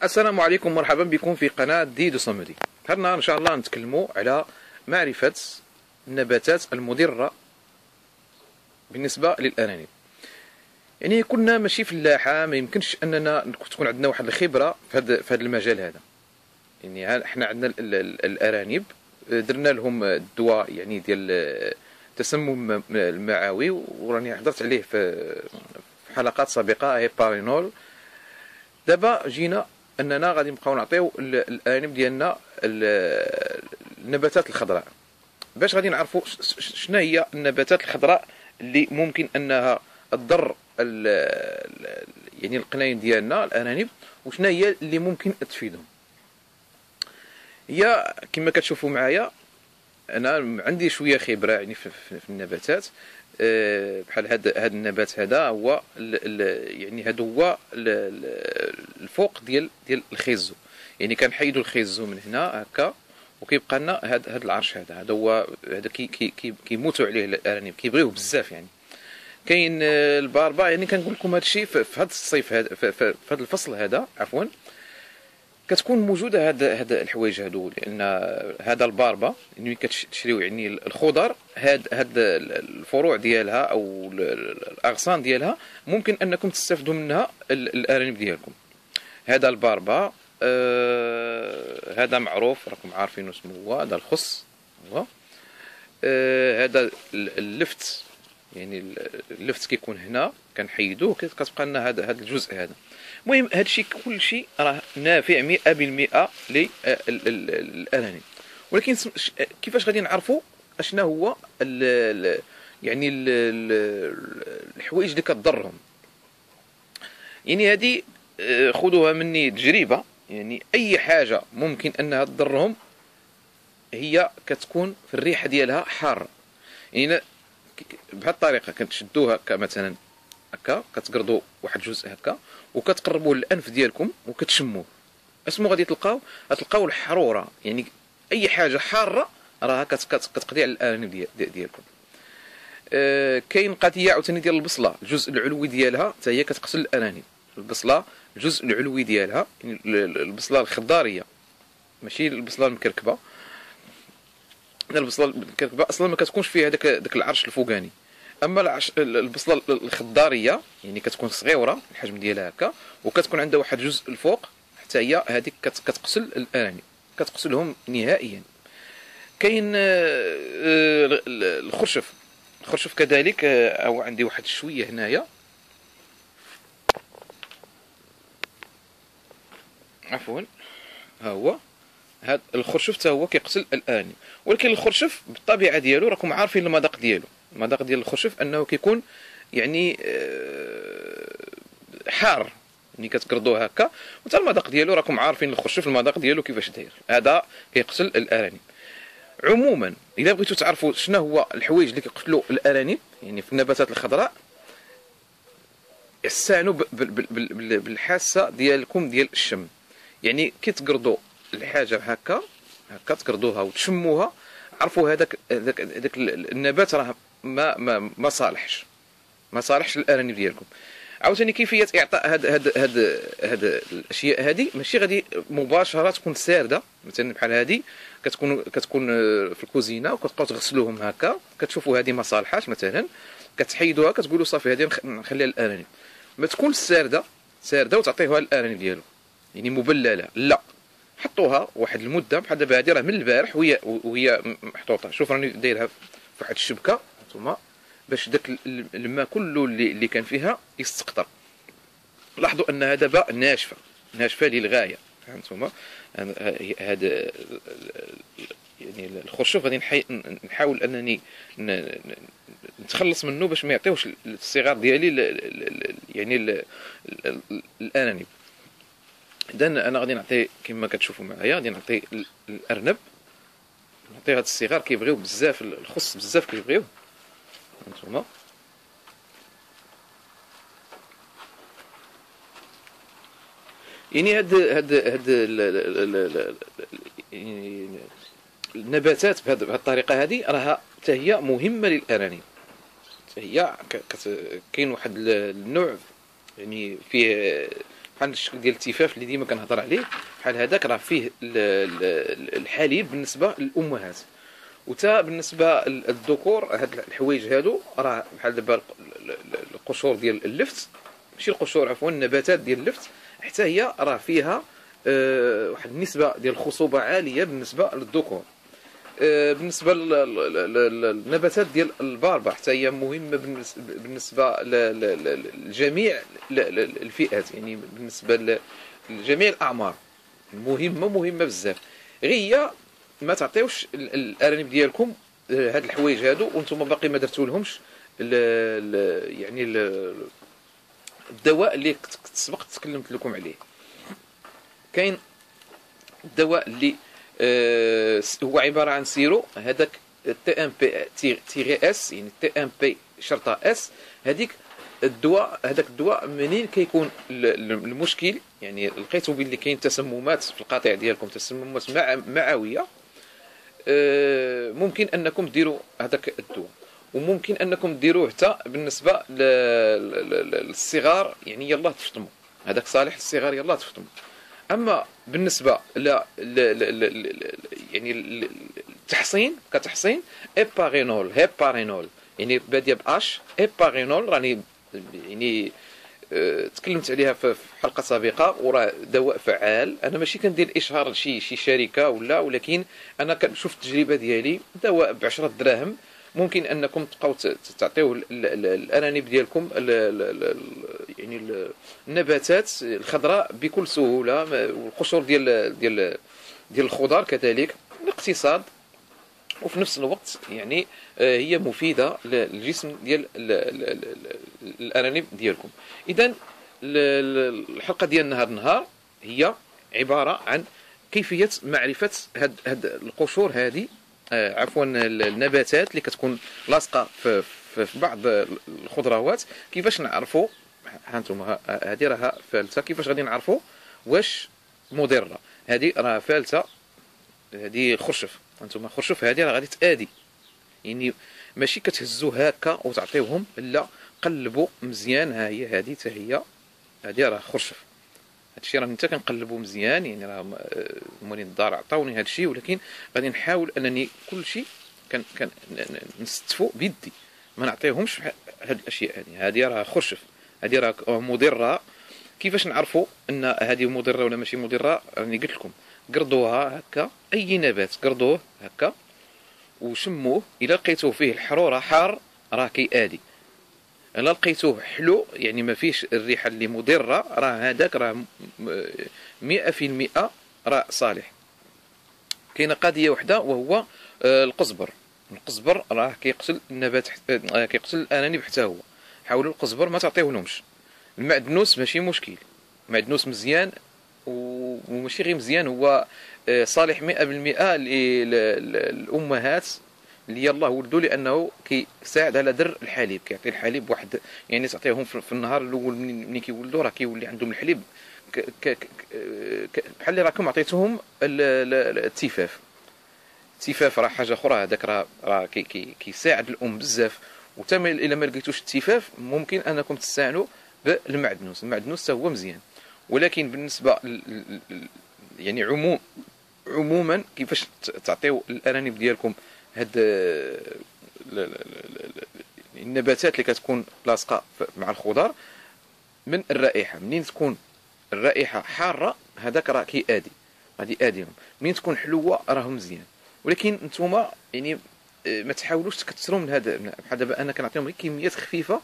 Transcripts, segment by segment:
السلام عليكم، مرحبا بكم في قناة ديدو صمدي. هذا النهار إن شاء الله نتكلموا على معرفة النباتات المضرة بالنسبة للأرانب. يعني كنا ماشي فلاحة، ما يمكنش أننا تكون عندنا واحد الخبرة في هذا المجال هذا. يعني احنا عندنا الأرانب درنا لهم الدواء يعني ديال تسمم المعوي، وراني حضرت عليه في حلقات سابقة، هي بارينول. دابا جينا اننا غادي نبقاو نعطيو الارانب ديالنا النباتات الخضراء. باش غادي نعرفوا شنو هي النباتات الخضراء اللي ممكن انها تضر يعني القناين ديالنا الارانب، وشنو هي اللي ممكن تفيدهم. هي كما كتشوفوا معايا انا عندي شويه خبره يعني في النباتات. بحال هذا النبات هذا هو يعني هذا هو الفوق ديال الخيزو. يعني كنحيدوا الخيزو من هنا هكا وكيبقى لنا هذا العرش هذا هو هذا كيموتوا عليه الارانب، كيبغيوه بزاف. يعني كاين الباربا، يعني كنقول لكم هذا الشيء في هذا الصيف هذا في هذا الفصل هذا عفوا كتكون موجوده هاد الحوايج هادو، لان هذا الباربا ملي كتشريو يعني الخضر هاد الفروع ديالها او الاغصان ديالها ممكن انكم تستافدوا منها الارانب ديالكم. هذا الباربا هذا معروف، راكم عارفين اسمه هو، هذا الخص هو. هذا اللفت، يعني اللفت كيكون هنا كنحيدوه كتبقى لنا هذا الجزء هذا. المهم هذا الشيء كل شيء راه نافع 100% للارانب. ولكن كيفاش غادي نعرفوا اشنا هو يعني الحوايج اللي كتضرهم؟ يعني هذه خذوها مني تجربه. يعني اي حاجه ممكن انها تضرهم هي كتكون في الريحه ديالها حاره. يعني بهذه الطريقه كتشدوها مثلا هكا، كتقرضوا واحد الجزء هكا وكتقربوه للانف ديالكم وكتشموه، اسمو غادي تلقاو الحروره. يعني اي حاجه حاره راها كتقضي على الارانب ديالكم. كاين قضيه عاوتاني ديال البصله، الجزء العلوي ديالها حتى هي كتقتل الارانب. البصله الجزء العلوي ديالها، يعني البصله الخضاريه ماشي البصله المكركبه. البصله المكركبه اصلا ما كتكونش فيها داك العرش الفوقاني. اما البصله الخضاريه يعني كتكون صغيره الحجم ديالها هكا، وكتكون عندها واحد الجزء الفوق، حتى هي هذيك كتقتل الارانب، كتقتلهم نهائيا. كاين الخرشف كذلك. او عندي واحد شويه هنايا عفوا، ها هو هذا الخرشف حتى هو كيقتل الارانب. ولكن الخرشف بالطبيعه ديالو راكم عارفين المذاق ديالو. المذاق ديال الخرشف انه كيكون يعني حار، ملي كتقرضوه هكا. وتا المذاق ديالو راكم عارفين الخرشف المذاق ديالو كيفاش داير، هذا كيقتل الارانب. عموما اذا بغيتوا تعرفوا شنو هو الحوايج اللي كيقتلوا الارانب يعني في النباتات الخضراء، استعنوا بالحاسه ديالكم ديال الشم. يعني كي تقرضوا الحاجه هكا تقرضوها وتشموها، عرفوا هذاك النبات راه ما صالحش للارانب ديالكم. عاوتاني كيفيه اعطاء هاد الاشياء هذه ماشي غادي مباشره تكون سارده. مثلا بحال هذه كتكون في الكوزينه وكتبقاو تغسلوهم هكا، كتشوفوا هذه ما صالحاش مثلا، كتحيدوها كتقولوا صافي هذه نخليها للارانب. ما تكونش سارده وتعطيوها للارانب ديالو يعني مبلله، لا، حطوها واحد المده. بحال دابا هذه راه من البارح وهي محطوطه. شوف راني دايرها في واحد الشبكه نتوما باش داك الماء كله اللي كان فيها يستقطر. لاحظوا انها دابا ناشفه للغايه. فهمتوما؟ هذا يعني الخرشوف غادي نحاول انني نتخلص منه باش ما يعطيوش الصغار ديالي يعني الارانب. اذا انا غادي نعطي كما كتشوفوا معايا، غادي نعطي الارنب، نعطي هاد الصغار كيبغيو بزاف الخص، بزاف كيبغيوه. هانتوما يعني هاد يعني النباتات بهذه الطريقه هذه راها حتى هي مهمه للارانب. حتى هي كاين واحد النوع يعني فيه بحال الشكل ديال التفاف اللي ديما كنهضر عليه، بحال هذاك راه فيه الحليب بالنسبه للامهات. وتا بالنسبه للذكور هاد الحوايج هادو راه بحال دابا القشور ديال اللفت، ماشي القشور عفوا، النباتات ديال اللفت حتى هي راه فيها واحد النسبه ديال الخصوبه عاليه بالنسبه للذكور. بالنسبه للنباتات ديال الباربه حتى هي مهمه بالنسبه لجميع الفئات، يعني بالنسبه لجميع الاعمار مهمه بزاف. غير هي ما تعطيوش الارانب ديالكم هاد الحوايج هادو وانتم باقي ما درتوا لهمش يعني الدواء اللي سبق تكلمت لكم عليه. كاين الدواء اللي هو عباره عن سيرو، هذاك تي ام بي تيغي اس، يعني تي ام بي شرطه اس. هذيك الدواء، هذاك الدواء منين كيكون المشكل، يعني لقيتوا باللي كاين تسممات في القطيع ديالكم، تسممات معويه، ممكن انكم ديروا هذاك الدواء. وممكن انكم ديروه حتى بالنسبه للصغار، يعني يلاه تفطموا هذاك صالح للصغار يلاه تفطموا. اما بالنسبه يعني التحصين كتحصين، هيبارينول يعني باديه باش، هيبارينول راني يعني تكلمت عليها في حلقه سابقه، وراه دواء فعال. انا ماشي كندير اشهار لشي شركه ولكن انا كنشوف التجربه ديالي، دواء ب10 دراهم ممكن انكم تبقاو تعطيوه الارانب ديالكم، يعني النباتات الخضراء بكل سهوله، والقشور ديال الخضار كذلك، الاقتصاد. وفي نفس الوقت يعني هي مفيده للجسم ديال الارانب ديالكم. اذا الحلقه ديالنا هذا النهار هي عباره عن كيفيه معرفه هاد القشور هذه، عفوا النباتات اللي كتكون لاصقه في بعض الخضروات. كيفاش نعرفوا هانتوما هذه راها فالته، كيفاش غادي نعرفوا واش مضره؟ هذه راه فالته، هذه خرشف، هانتوما خرشف هذه راه غادي تآدي، يعني ماشي كتهزو هكا وتعطيوهم، لا قلبوا مزيان. ها هي هذه حتى هي، هذه راه خرشف. هادشي راه حتى كنقلبوا مزيان، يعني راه مولين الدار عطاوني هادشي، ولكن غادي نحاول انني كل شيء كان نستفو بيدي، ما نعطيهمش هاد الاشياء هذه. هذه راه خرشف، هذه راه مضره. كيفاش نعرفوا ان هذه مضره ولا ماشي مضره؟ راني قلت لكم قرضوها هكا، اي نبات قرضوه هكا وشموه، الا لقيتوه فيه الحراره حار راه كيآدي. الا لقيتوه حلو يعني ما فيش الريحه اللي مضره، راه هذاك راه 100% راه صالح. كاينه قضيه وحده وهو القزبر. القزبر راه كيقتل النبات، كيقتل الارانب حتى هو. حاولوا القزبر ما تعطيوهمش. المعدنوس ماشي مشكل، المعدنوس مزيان وماشي غير مزيان، هو صالح 100% للامهات اللي يلاه ولدوا، لانه كيساعد على در الحليب، كيعطي الحليب واحد، يعني تعطيهم في النهار الاول ملي كيولدوا راه كيولي عندهم الحليب بحال اللي راكم عطيتوهم التفاف. التفاف راه حاجه اخرى، هذاك راه كيساعد الام بزاف. وتا الا ما لقيتوش التفاف ممكن انكم تستعانوا بالمعدنوس. المعدنوس حتى هو مزيان. ولكن بالنسبه يعني عموما كيفاش تعطيو الارانب ديالكم هاد النباتات اللي كتكون لاصقه مع الخضر، من الرائحه. منين تكون الرائحه حاره هذاك راه كيآدي، غادي يآديهم. منين تكون حلوه راه مزيان. ولكن نتوما يعني ما تحاولوش تكثروا من هذا. بحال دابا انا كنعطيهم غير كميات خفيفه،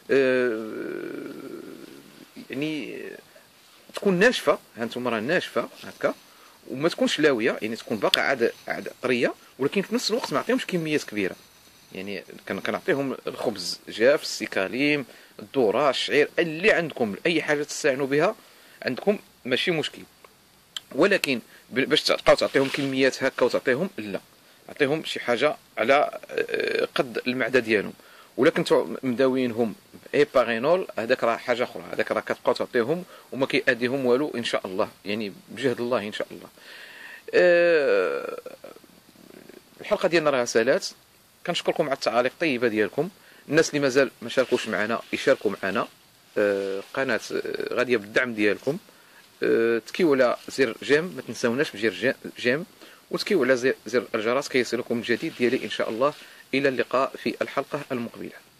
يعني تكون ناشفه، هانتوما راه ناشفه هكا، وما تكونش لاويه، يعني تكون باقا عاد طريه، ولكن في نفس الوقت ما نعطيهمش كميات كبيره. يعني كنعطيهم الخبز جاف، السكاليم، الذره، الشعير، اللي عندكم اي حاجه تستعينوا بها عندكم ماشي مشكل. ولكن باش تبقاو تعطيهم كميات هكا وتعطيهم، لا، عطيهم شي حاجه على قد المعده ديالهم. ولكن كنتو مداوينهم ايبارينول، هذاك راه حاجه اخرى، هذاك راه كتبقاو تعطيهم وما كيأديهم والو ان شاء الله، يعني بجهد الله ان شاء الله. الحلقه ديالنا راه سالات. كنشكركم على التعاليق الطيبه ديالكم. الناس اللي مازال ما شاركوش معنا يشاركوا معنا، قناه غاديه بالدعم ديالكم. تكيو على زر جيم، ما تنساوناش بزر جيم، وتكيو على زر الجرس كيصلكم الجديد ديالي ان شاء الله. الى اللقاء في الحلقة المقبلة.